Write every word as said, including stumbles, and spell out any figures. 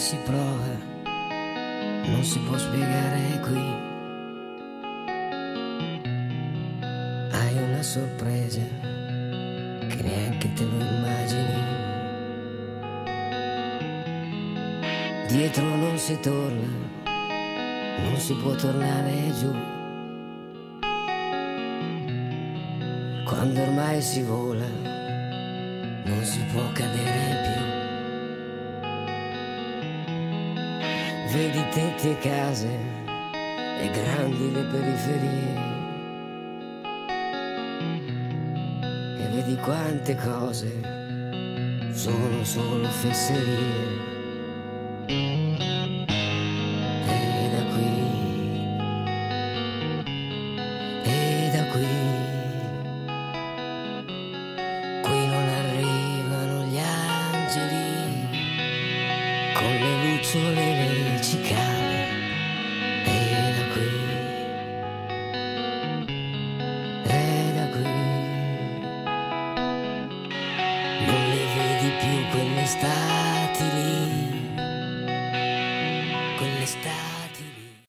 si prova, non si può spiegare qui. Hai una sorpresa che neanche te lo immagini. Dietro non si torna, non si può tornare giù. Quando ormai si vola, non si può cadere più. Vedi tetti e case e grandi le periferie, e vedi quante cose sono solo fesserie.